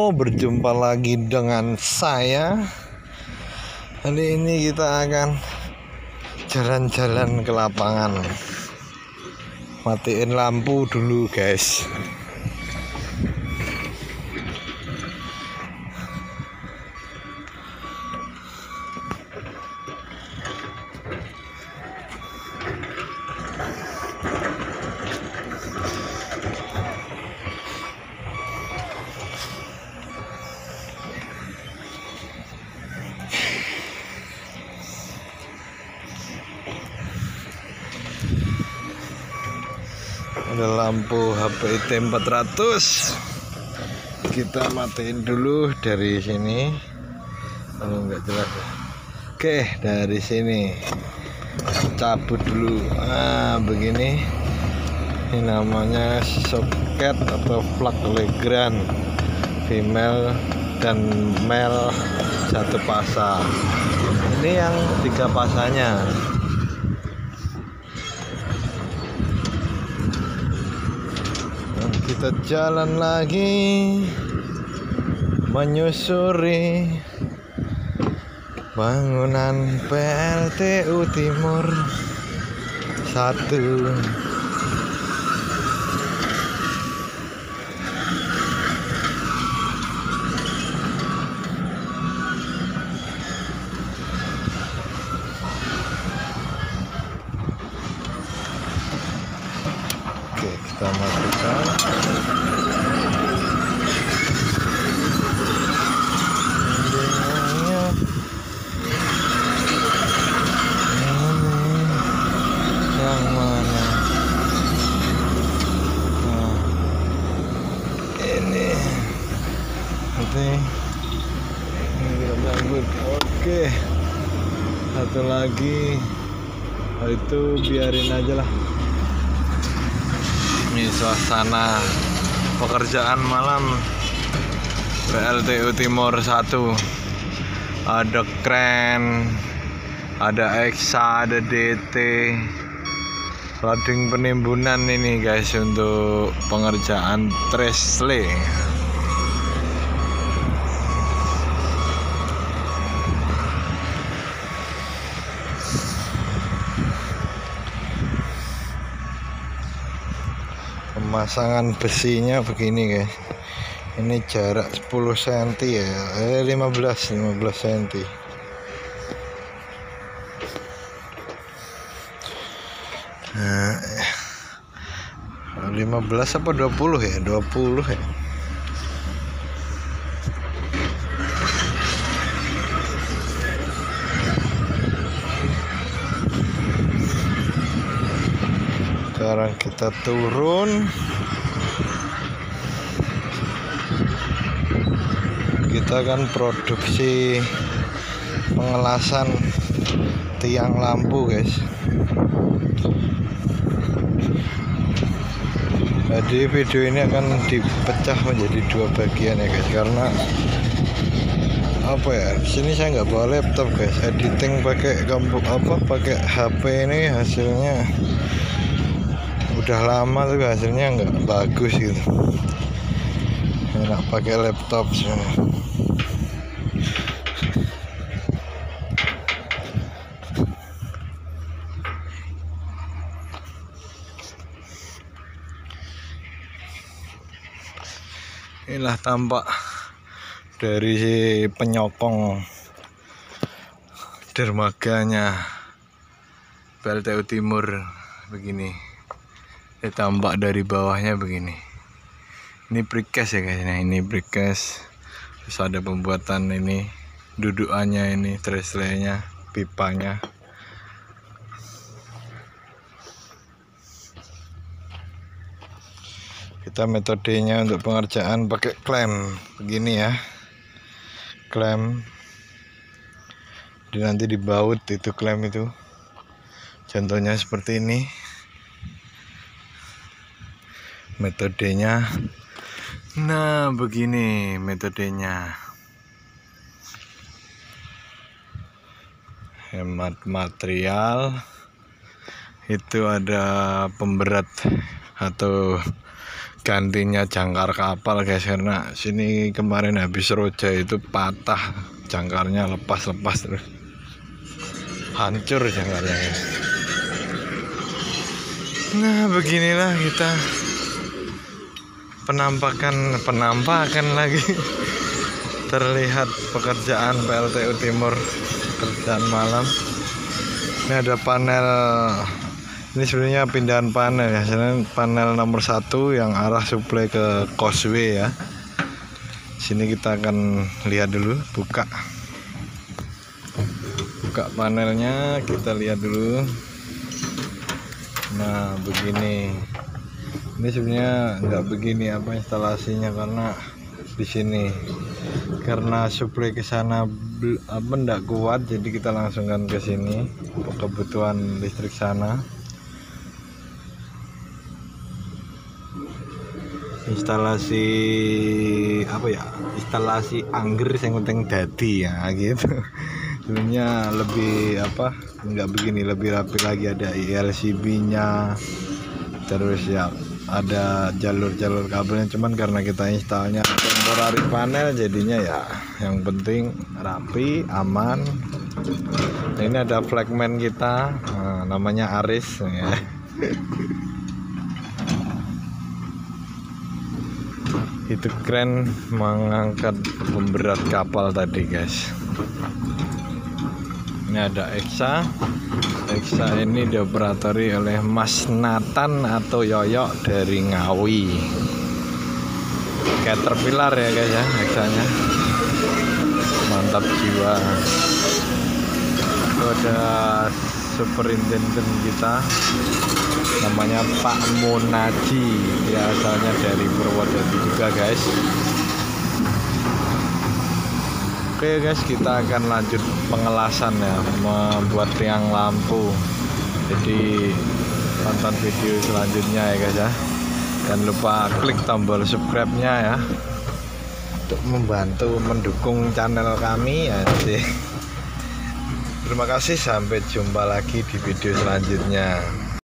berjumpa lagi dengan saya. Kali ini kita akan jalan-jalan ke lapangan. Matiin lampu dulu, guys. Ada lampu HPIT 400. Kita matiin dulu dari sini. Oh, nggak jelas. Oke, dari sini cabut dulu. Begini. Ini namanya soket atau plug Legrand female dan male satu pasang. Ini yang 3 pasangnya. Kita jalan lagi menyusuri bangunan PLTU Timur 1. Oke, kita matikan. Yang mana? Nah, ini kita lanjut. Oke, satu lagi. Itu biarin aja lah. Ini suasana pekerjaan malam PLTU Timur 1. Ada kren, ada EXA, ada DT, loading penimbunan ini guys untuk pengerjaan trestle. Pemasangan besinya begini guys. Ini jarak 10 cm ya, 15 cm. Nah, 15 apa 20 ya? 20 ya. Sekarang kita turun. Kita akan produksi pengelasan tiang lampu guys. Jadi video ini akan dipecah menjadi 2 bagian ya guys, karena apa ya, sini saya nggak bawa laptop guys. Editing pakai pakai HP ini hasilnya udah lama tuh, hasilnya nggak bagus gitu. Enak pakai laptop sebenarnya. Inilah tampak dari penyokong dermaganya PLTU Timur begini. Ini tampak dari bawahnya begini. Ini precast ya guys. Nah, ini precast. Terus ada pembuatan ini dudukannya, ini trestle-nya, pipanya. Kita metodenya untuk pengerjaan pakai klem begini ya. Klem. Nanti dibaut itu klem itu. Contohnya seperti ini. Metodenya. Nah, begini metodenya. Hemat material. Itu ada pemberat atau gantinya jangkar kapal guys, karena sini kemarin habis roja itu patah jangkarnya, lepas terus hancur jangkarnya guys. Nah beginilah kita penampakan lagi terlihat pekerjaan PLTU Timur, kerjaan malam. Ini ada panel, ini sebenarnya pindahan panel ya, panel nomor 1 yang arah suplai ke causeway ya. Sini kita akan lihat dulu, buka panelnya, kita lihat dulu. Nah begini, ini sebenarnya nggak begini apa instalasinya, karena di sini karena suplai ke sana enggak kuat, jadi kita langsungkan ke sini kebutuhan listrik sana. Instalasi apa ya, instalasi angger yang penting dadi ya gitu. Sebenarnya lebih apa, nggak begini, lebih rapi lagi, ada ILCB nya, terus ya ada jalur kabelnya, cuman karena kita installnya temporary panel jadinya ya yang penting rapi, aman. Nah, ini ada flagman kita, namanya Aris ya. Itu keren mengangkat pemberat kapal tadi guys. Ini ada Eksa ini dioperatori oleh Mas Nathan atau Yoyok dari Ngawi. Caterpillar ya guys ya, Eksanya mantap jiwa. Itu ada superintendent kita namanya Pak Munaji, dia asalnya dari Purwodadi juga guys. Oke guys, kita akan lanjut pengelasan ya, membuat tiang lampu. Jadi tonton video selanjutnya ya guys ya. Jangan lupa klik tombol subscribe-nya ya, untuk membantu mendukung channel kami ya. Terima kasih, sampai jumpa lagi di video selanjutnya.